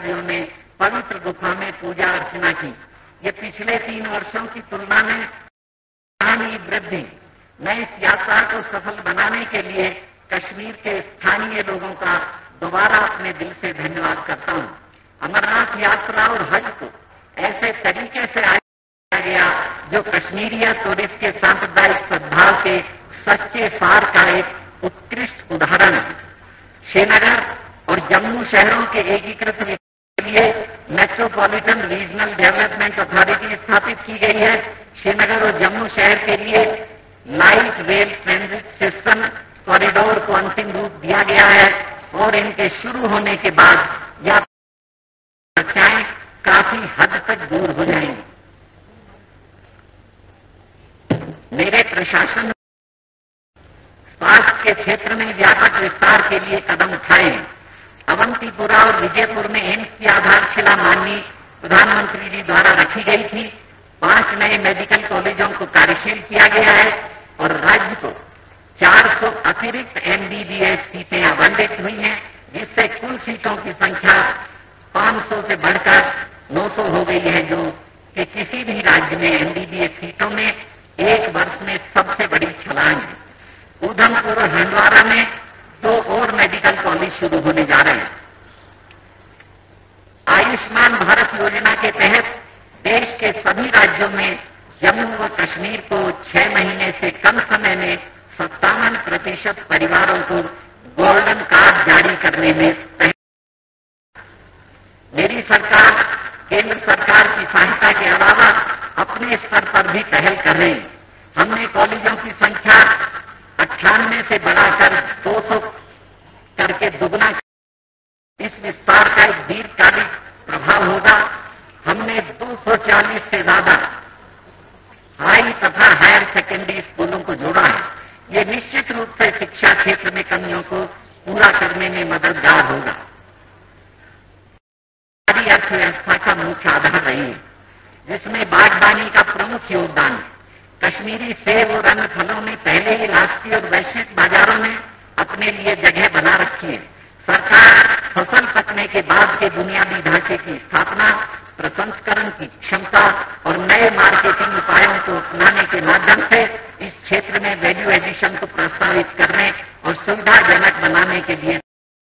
यात्रियों ने पवित्र गुफा में पूजा अर्चना की। ये पिछले 3 वर्षों की तुलना में काफी वृद्धि। मैं इस यात्रा को सफल बनाने के लिए कश्मीर के स्थानीय लोगों का दोबारा अपने दिल से धन्यवाद करता हूं। अमरनाथ यात्रा और हज को ऐसे तरीके से आयोजित किया गया जो कश्मीरियत और इसके सांप्रदायिक सद्भाव के सच्चे सार का एक उत्कृष्ट उदाहरण है। श्रीनगर और जम्मू शहरों के एकीकृत विकास के लिए मेट्रोपॉलिटन रीजनल डेवलपमेंट अथॉरिटी स्थापित की गई है। श्रीनगर और जम्मू शहर के लिए light rail transit system corridor को अंतिम रूप दिया गया है और इनके शुरू होने के बाद समस्याएं काफी हद तक दूर हो जाएंगी। मेरे प्रशासन ने स्वास्थ्य के क्षेत्र में व्यापक विस्तार के लिए कदम उठाए हैं। अवंतीपुरा और विजयपुर में एम्स की आधारशिला माननीय प्रधानमंत्री जी द्वारा रखी गई थी। 5 नए मेडिकल कॉलेजों को कार्यशील किया गया है और राज्य को 400 अतिरिक्त एमबीबीएस सीटें आवंटित हुई हैं, जिससे कुल सीटों की संख्या 500 से बढ़कर 900 हो गई है, जो कि किसी भी राज्य में एमबीबीएस सीटों में एक वर्ष में सबसे बड़ी छलांग है। उधमपुर और हंदवाड़ा में 2 और मेडिकल कॉलेज शुरू होने जा रहे हैं। आयुष्मान भारत योजना के तहत देश के सभी राज्यों में जम्मू व कश्मीर को 6 महीने से कम समय में 57% परिवारों को गोल्डन कार्ड जारी करने में मेरी सरकार केंद्र सरकार की सहायता के अलावा अपने स्तर पर भी पहल कर रही है। हमने कॉलेजों की संख्या 98 से बढ़ाकर 200 करके दुगना। इस विस्तार का एक दीर्घकालिक प्रभाव होगा। हमने 240 से ज्यादा हाई तथा हायर सेकेंडरी स्कूलों को जोड़ा है। ये निश्चित रूप से शिक्षा क्षेत्र में कमियों को पूरा करने में मददगार होगा। हमारी अर्थव्यवस्था का मुख्य आधार रही है, जिसमें बागवानी का प्रमुख योगदान है। कश्मीरी सेब और अन्य फलों ने पहले ही राष्ट्रीय और वैश्विक बाजारों में अपने लिए जगह बना रखी है। सरकार फसल पकने के बाद के बुनियादी ढांचे की स्थापना, प्रसंस्करण की क्षमता और नए मार्केटिंग उपायों को अपनाने के माध्यम से इस क्षेत्र में वैल्यू एडिशन को प्रोत्साहित करने और सुविधाजनक बनाने के लिए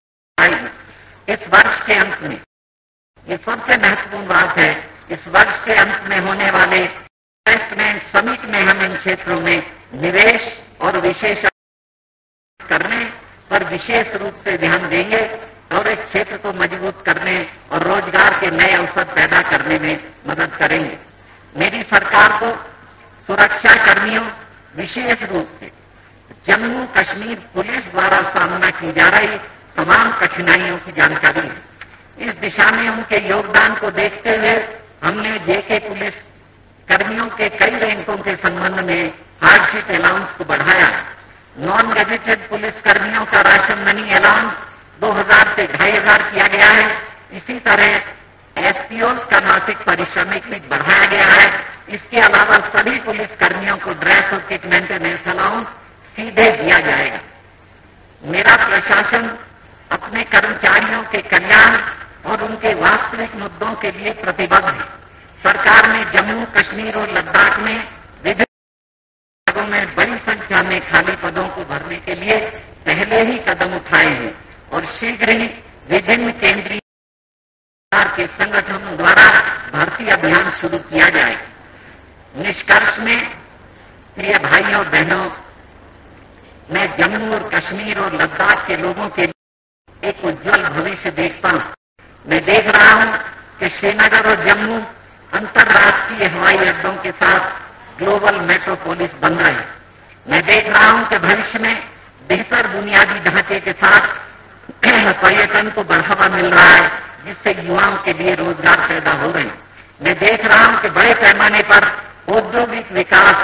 इस वर्ष के अंत में, ये सबसे महत्वपूर्ण बात है, इस वर्ष के अंत में होने वाले इन्वेस्टमेंट समिट में हम इन क्षेत्रों में निवेश और विशेष करने पर विशेष रूप से ध्यान देंगे और इस क्षेत्र को मजबूत करने और रोजगार के नए अवसर पैदा करने में मदद करेंगे। मेरी सरकार को सुरक्षा कर्मियों, विशेष रूप से जम्मू कश्मीर पुलिस द्वारा सामना की जा रही तमाम कठिनाइयों की जानकारी है। इस दिशा में उनके योगदान को देखते हुए हमने जेके पुलिस कर्मियों के कई रैंकों के संबंध में हार्डशिप अलाउंस को बढ़ाया। नॉन गजेटेड पुलिस कर्मियों का राशन मनी अलाउंस 2000 से 2500 किया गया है। इसी तरह एसपीओ का मासिक पारिश्रमिक भी बढ़ाया गया है। इसके अलावा सभी पुलिस कर्मियों को ड्रेस और किट मेंटेनेंस अलाउंस सीधे दिया जाएगा। मेरा प्रशासन अपने कर्मचारियों के कल्याण और उनके वास्तविक मुद्दों के लिए प्रतिबद्ध है। सरकार ने जम्मू कश्मीर और लद्दाख में विभिन्न भागों में बड़ी संख्या में खाली पदों को भरने के लिए पहले ही कदम उठाए हैं और शीघ्र ही विभिन्न केंद्रीय सरकार के संगठनों द्वारा भर्ती अभियान शुरू किया जाए। निष्कर्ष में प्रिय भाइयों और बहनों, मैं जम्मू और कश्मीर और लद्दाख के लोगों के लिए एक उज्जवल भविष्य देखता हूं। मैं देख रहा हूं कि श्रीनगर और जम्मू अंतर्राष्ट्रीय हवाई अड्डों के साथ ग्लोबल मेट्रोपोलिस बन रहे हैं। मैं देख रहा हूं कि भविष्य में बेहतर बुनियादी ढांचे के साथ पर्यटन को बढ़ावा मिल रहा है, जिससे युवाओं के लिए रोजगार पैदा हो रहे हैं। मैं देख रहा हूं कि बड़े पैमाने पर औद्योगिक विकास,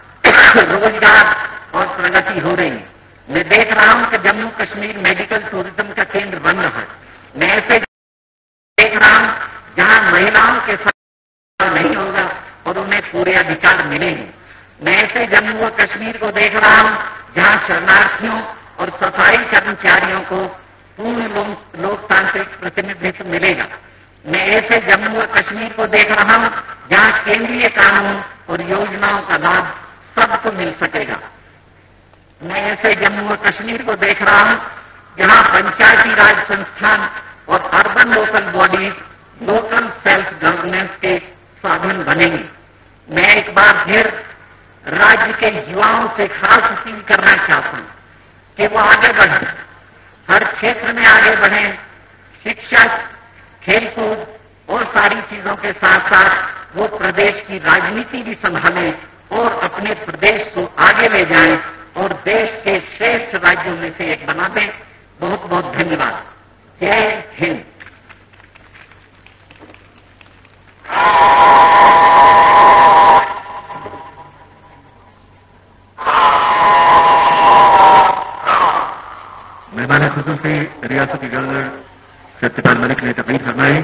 रोजगार और प्रगति हो रही है। मैं देख रहा हूं कि जम्मू कश्मीर मेडिकल टूरिज्म का केंद्र बन रहा है। मैं ऐसे देख रहा हूं जहां महिलाओं के साथ नहीं होगा और उन्हें पूरे अधिकार मिलेंगे। मैं ऐसे जम्मू और कश्मीर को देख रहा हूं जहां शरणार्थियों और सफाई कर्मचारियों को पूर्ण लोकतांत्रिक प्रतिनिधित्व मिलेगा। मैं ऐसे जम्मू और कश्मीर को देख रहा हूं जहां केंद्रीय कानून और योजनाओं का लाभ सबको मिल सकेगा। मैं ऐसे जम्मू और कश्मीर को देख रहा हूं जहां पंचायती राज संस्थान और urban local bodies local self governance के साधन बनेंगे। मैं एक बार फिर राज्य के युवाओं से खास अपील करना चाहता हूं कि वो आगे बढ़ें, हर क्षेत्र में आगे बढ़ें, शिक्षा, खेलकूद और सारी चीजों के साथ साथ वो प्रदेश की राजनीति भी संभालें और अपने प्रदेश को आगे ले जाएं और देश के श्रेष्ठ राज्यों में से एक बना दें। बहुत बहुत धन्यवाद। जय हिंद। मेहमान खुसूसी रियासती गवर्नर सत्यपाल मलिक ने तकरीर फरमाई।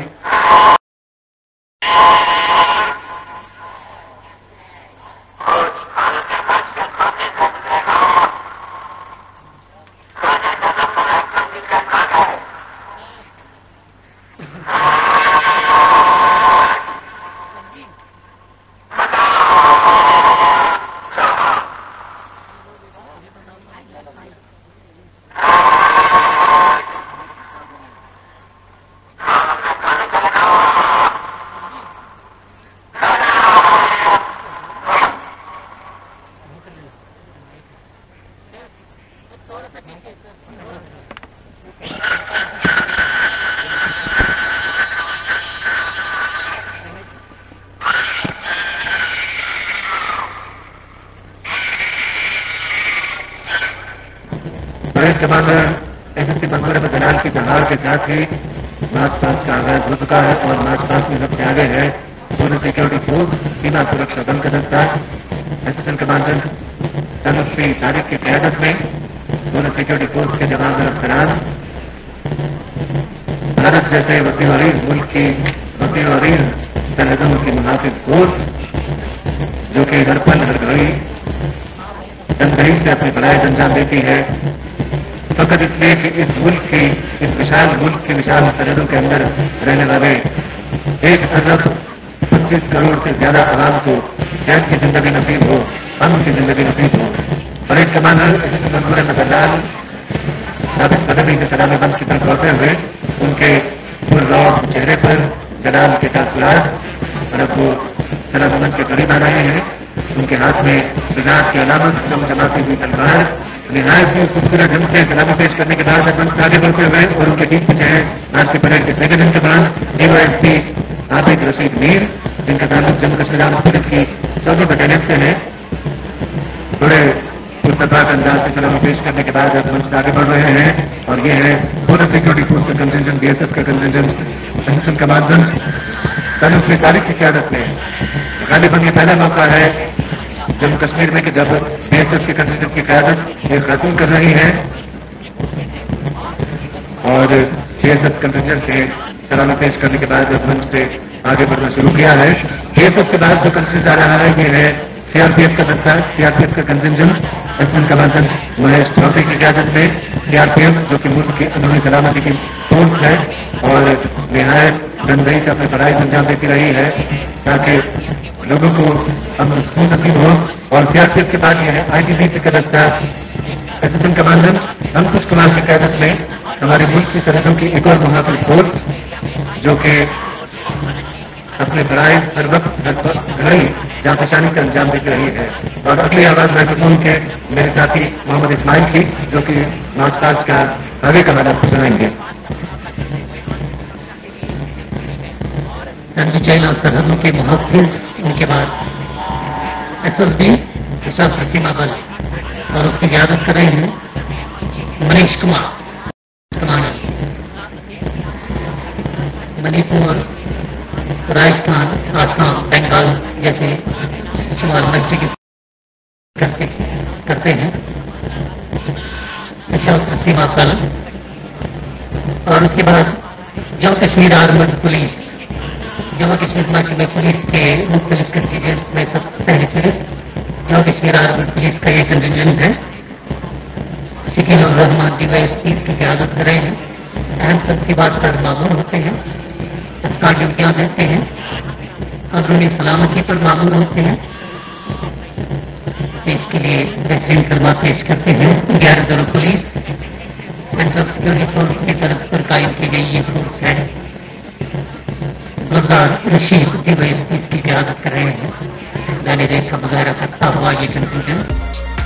कमांडर एसएसपी मंसूर अहमद जलाल की तलवार के साथ ही मार्च पास्ट का आगाज हो चुका है और मार्च पास्ट में सबसे आगे है पूर्व सिक्योरिटी फोर्स सीमा सुरक्षा बल का दस्ता। असिस्टेंट कमांडेंट तनुश्री तारिक की क्यादत में पूर्व सिक्योरिटी फोर्स के जवान और अफसरान भारत जैसे वसीम अरीज मुल्क की वसीम अरीज सरहदों की मुहाफिज फोर्स जो कि हर पल हर घड़ी तनदही से अपनी पढ़ाई अंजाम देती है, फकत इसलिए कि इस मुल्क की, इस विशाल मुल्क के विशाल सरहदों के अंदर रहने वाले 1 अरब 25 करोड़ से ज्यादा आवाम को चैन की जिंदगी नसीब हो, अमन की जिंदगी नसीब हो। परेड कमांडर मंसूर अहमद जलाल साबित पदवी के सलामी बंद की तरफ लौटे हुए उनके पुररौब चेहरे पर जलाल के तासुरात और अब वो सलामी बंद के करीब आ रहे हैं। उनके हाथ में गुजरात की अलामत चमचमाती हुई तलवार निहायत ही खूबसूरत ढंग से सलामी पेश करने के बाद मंच आगे बढ़ते हुए और उनके ठीक पीछे हैं आज के परेड के second in command DySP Abid Rashid Mir, जिनका ताल्लुक जम्मू कश्मीर आर्म्ड पुलिस की 14वीं बटालियन से है। बड़े पुरतबाक अंदाज से सलामी पेश करने के बाद अब मंच आगे बढ़ रहे हैं और ये है बॉर्डर सिक्योरिटी फोर्स का कंटिजेंट, बीएसएफ का contingent, assistant commandant Tanushree Tariq की क्यादत में। गालिबन ये पहला मौका है जम्मू कश्मीर में कि जब बीएसएफ के कंटिजेंट की क्यादत एक खातून कर रही है और बीएसएफ कंटिजेंट के सलामी पेश करने के बाद जब मंच से आगे बढ़ना शुरू किया है। बीएसएफ के बाद जो कंटिजेंट आ रहा है ये है सीआरपीएफ का दस्ता, सीआरपीएफ का contingent, assistant commandant Mahesh Chaudhary की क्यादत में। सीआरपीएफ जो कि मुल्क की अंदरूनी सलामती की फोर्स है और निहायत गंदगी से अपनी पढ़ाई अंजाम देती रही है ताकि लोगों को अमन सुकून नसीब हो। और सीआरपीएफ के बाद यह है आईटीबीपी का दस्ता, असिस्टेंट कमांडेंट अंकुश कुमार की क्यादत में हमारे मुल्क की सरहदों की एक और मुहाफिज फोर्स जो कि अपने पढ़ाई हर वक्त घड़ी जांपशानी से अंजाम देती रही है। और अगली आवाज माइक्रोफोन के मेरे साथी मोहम्मद इस्माइल की जो कि मार्च पास्ट का आगे का मैदान सुनाएंगे। चैन और सरहदों के मुहाफिज, उनके बाद एसएसबी सशस्त्र सीमा बल और उसकी क्यादत कर रहे हैं मनीष कुमार कमांडर। मणिपुर, राजस्थान, आसाम, बंगाल जैसे सवाल नक्शे की करते हैं सशस्त्र सीमा बल। और उसके बाद जम्मू कश्मीर आर्मड पुलिस, जम्मू कश्मीर हिमाचल में पुलिस के मुख्तलिफ कंटिजेंट्स में सबसे पहले police Jammu Kashmir armed police का ये कंटिजेंट है। शकील और रहमान डीवाईएसपी की क्यादत कर रहे हैं। अहम तनसीबात पर मामूर होते हैं एस्कॉर्ट ड्यूटियां देते हैं और उन्हें सलामती पर मामूल होते हैं। देश के लिए बेहतरीन खदमात पेश करते हैं 11 जिलों पुलिस सेंट्रल सिक्योरिटी फोर्स की तरफ पर कायम की गई ये फोर्स है। गुलजार रशीद DYSP इसकी क़यादत कर रहे हैं। मैंने देखा मुजाहरा करता हुआ ये कंटिजेंट